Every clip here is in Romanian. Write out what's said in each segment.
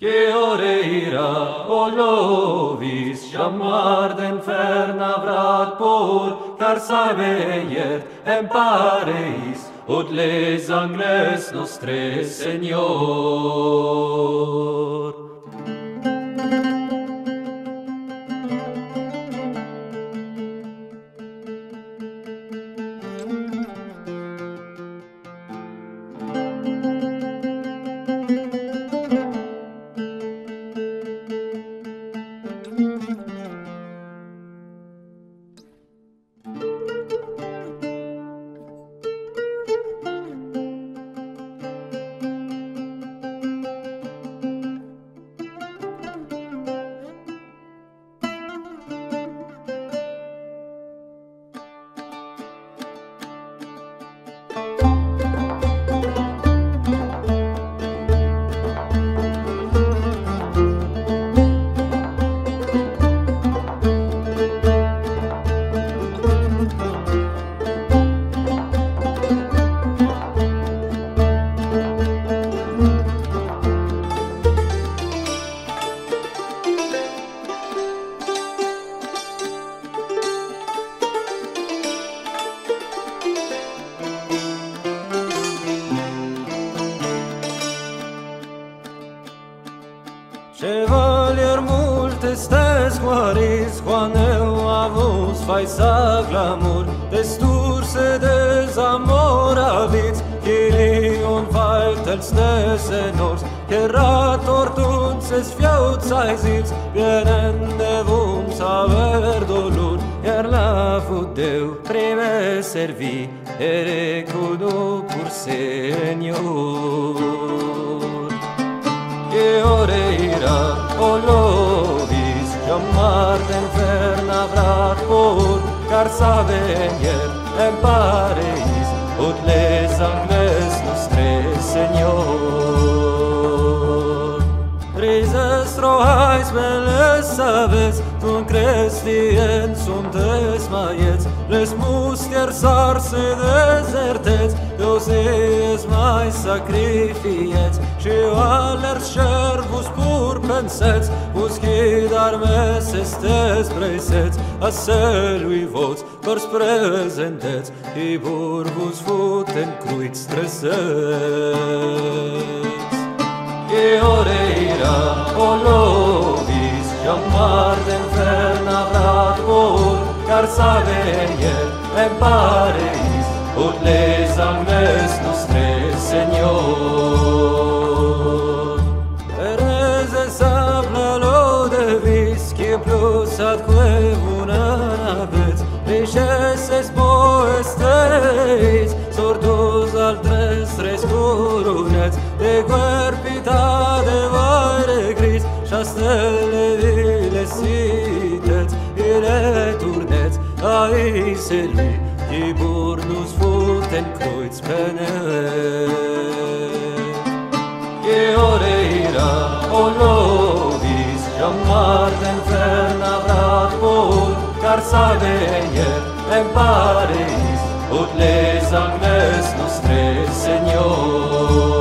Che ore ira o lovis, chamar d'infern avrat por, car sabeiet en pareis, ut les angles nostres Señor. Chevalier multes tes quaris, quan eu avus faisa glamour, destur se desamoravits, Chilion weitels des enors, Gerator tunces fiauts aisits, Vienende vums aver dolor, Iar la fudeu prime servi, ere cudo pur Señor. Che ore ira o lovis, chamar d'infern avrat por, car sabeiet en pareis, ut les angles nostres Señor. Rises rohais veles aves, tun crestien suntes maiets, les mustiers arse desertets, Deus eis mai sacrifiets, și alers servus pur pensets, usquid armes estes preisets, a celui vots cors presentets, i burbus futen cruits tresets. Che ore ira o lovis, chamar d'infern avrat por, car sabeiet en pareis, ut les angles nostres Señor. Erneze sabla lo devis, qui plus atque vunavet, richeses poesteis, sortus altres tres corunets, de querpitate vaire gris, chastelle viles sitets, ire turnets, ai seli, qui burnus futen cruits penet. Che ore ira o lovis, chamar d'infern avrat por, car sabeiet en pareis, ut les angles nostres Señor.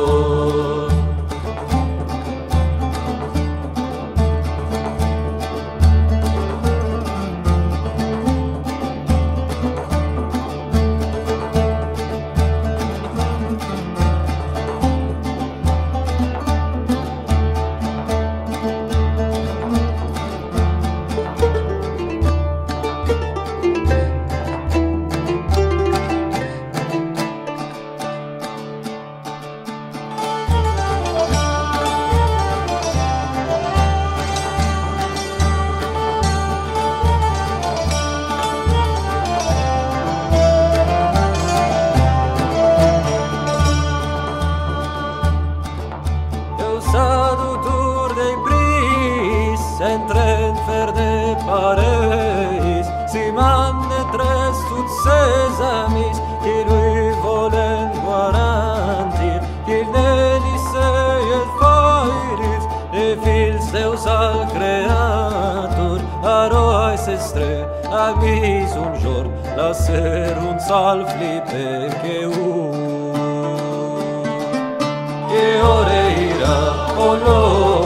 Entren fer de pareis, si manne tres tut ses amis, qui lui volen guarantir, qu'il neliseiet fairis, de fils Deus al Creator, aroais estre, amis un jorn, laser un sal flipe che Che ore ira o no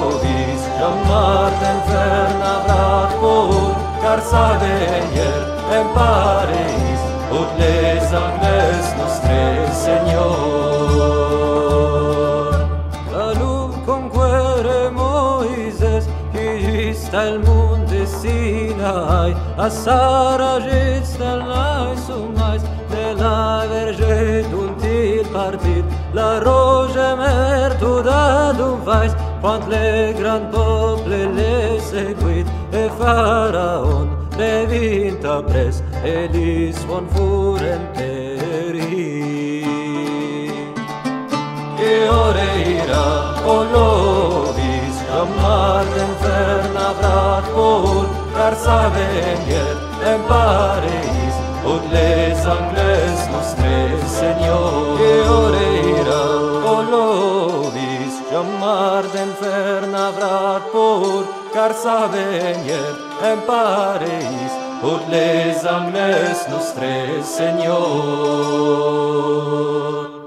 sa venir en Paris, ut les angles nostres, Señor. La luz conquere Moises, qui al munde Sinai, a Sara del lai sumais, de la verge d'until partit, la roge mertu da dumvais, quant le gran poble le seguit, e Faraon devinta pres, e l'isvon furen perit. E ore ira, o lovis, jamar d'inferna vrat pur, car sa venir en Paris, ut les angles nostres, Señor. E ore ira, o lovis, jamar d'inferna vrat pur, car sa venir en Paris, ut les angles nostres, Señor.